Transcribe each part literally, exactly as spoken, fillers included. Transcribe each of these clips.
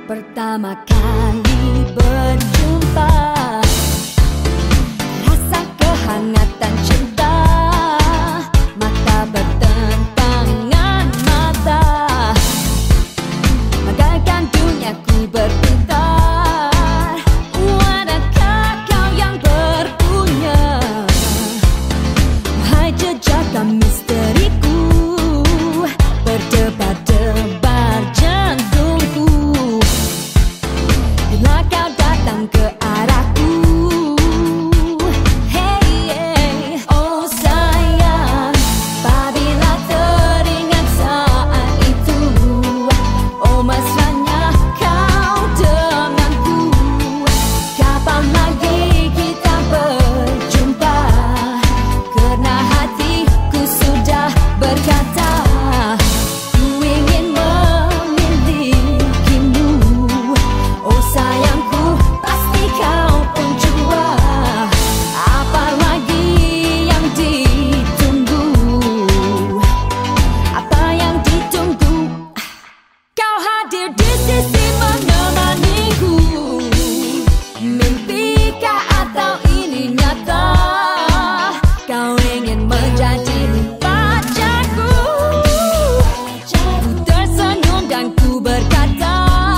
Pertama kali berjumpa, rasa kehangatan cinta, mata bertentangan mata, bagaikan duniaku berputar. Manakah kau yang berpunya? Wahai jejaka misteriku, berdebar-debar jantungku bila kau datang ke arahku. Hey, hey, oh sayang, apabila teringat saat itu, oh mesranya kau denganku. Kapan lagi kita berjumpa? Karena hatiku sudah berkata, ku ingin memilikimu. Oh sayangku, pasti kau pun jua. Apalagi yang ditunggu? Apa yang ditunggu? Kau hadir di sisi menemaniku. Mimpikah atau ini nyata? Kau ingin menjadi pacarku. Ku tersenyum dan ku berkata,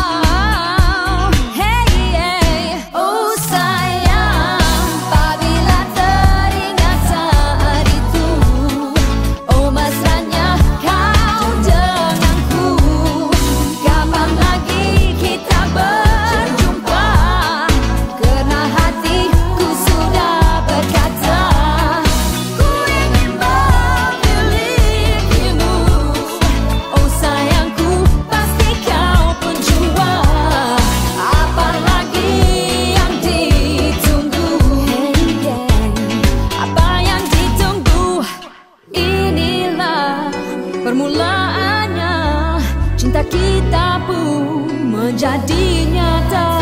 hey, hey, oh sayang, apabila teringat saat itu, oh mesranya kau denganku. Kapan lagi kita berjumpa? Karena hatiku sudah berkata, ku ingin memilikimu. Oh sayangku, pasti kau pun jua. Apalagi yang ditunggu? Hey, yeah. Apa yang ditunggu? Inilah permulaannya, cinta kita pun menjadi nyata.